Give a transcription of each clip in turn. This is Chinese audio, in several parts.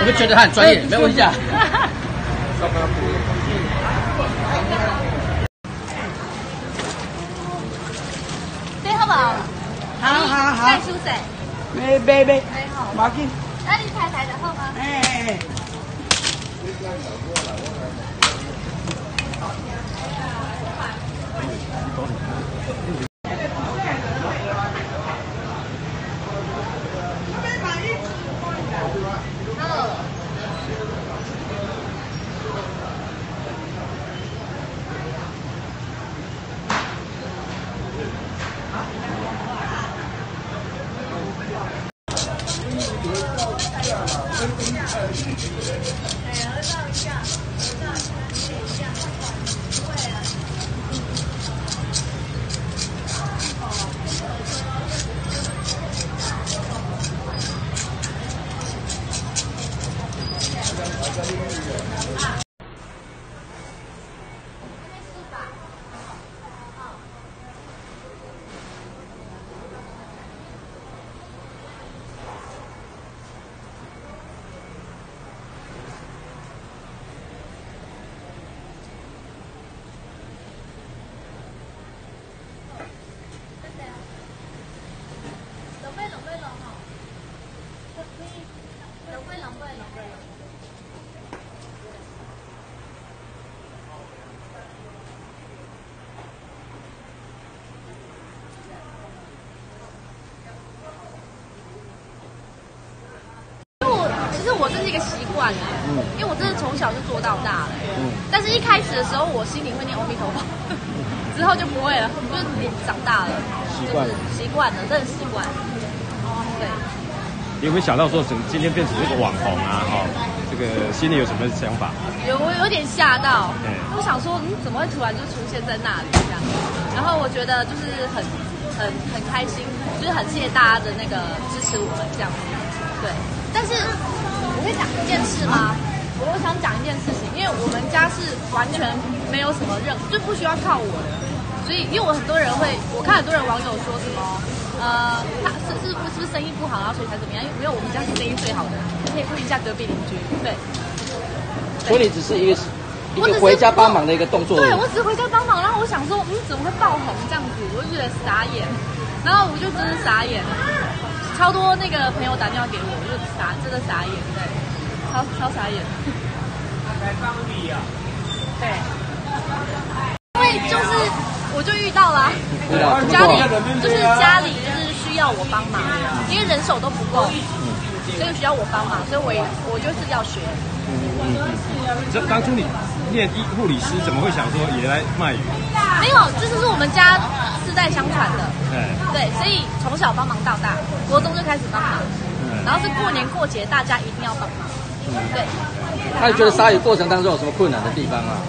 没有觉得他很专业？没问题啊。 你好不好？ 好。 介绍者。 未， 好。 冇紧。 那你太太就好吗？ 哎。 其实我这是一个习惯了，因为我真的从小就做到大了，但是一开始的时候我心里会念阿弥陀佛，之后就不会了，就是长大了，习惯了，真的习惯了。对。 你有没有想到说，今天变成这个网红啊？这个心里有什么想法？ 我有点吓到，我想说，怎么会突然就出现在那里这样？然后我觉得就是很开心，就是很谢谢大家的那个支持我们这样子，对。但是我可以讲一件事吗？我想讲一件事情，因为我们家是完全没有什么就不需要靠我的，所以因为我看很多人网友说什么，他是不是生意不好，然后所以才怎么样？因为没有，我们家是生意最好的，可以问一下隔壁邻居，对。 所以你只是一个回家帮忙的一个动作。 对，我只是回家帮忙，然后我想说，怎么会爆红这样子？我就觉得傻眼，然后我就真的傻眼。超多那个朋友打电话给我，我就真的傻眼，对，超傻眼。对，因为就是我就遇到了，家里就是需要我帮忙，因为人手都不够，所以需要我帮忙，所以我就是要学。 这当初你念护理师，怎么会想说也来卖鱼？ 没有，这就是我们家世代相传的。对，所以从小帮忙到大，国中就开始帮忙，然后是过年过节大家一定要帮忙。对。 那你觉得杀鱼过程当中有什么困难的地方啊？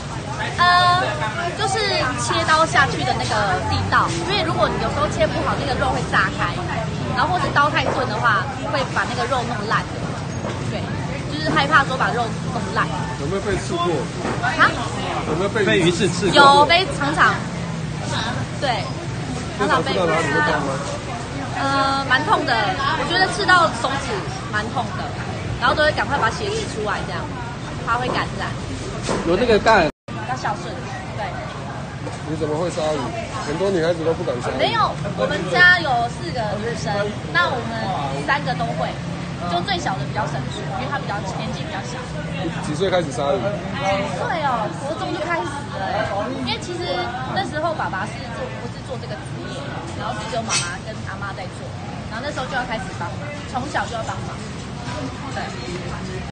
就是切刀下去的那个力道，因为如果你有时候切不好，那个肉会炸开，然后或者刀太钝的话，会把那个肉弄烂。对，就是害怕说把肉弄烂。 有没有被刺过？ 啊？ 有没有被鱼刺刺过？ 有，被常常。对，常常被。 刺到哪里会痛吗？ 蛮痛的，我觉得刺到手指蛮痛的，然后都会赶快把血挤出来，这样怕会感染。 有那个干。 要孝顺，对。 你怎么会杀鱼？很多女孩子都不敢杀鱼。 没有，我们家有4个女生，那我们3个都会，就最小的比较生疏，因为她年纪比较小。 几岁开始杀鱼 ？10岁哦，国中就开始了。因为其实那时候爸爸不是做这个职业，然后是只有妈妈跟阿妈在做，然后那时候就要开始帮忙，从小就要帮忙。对。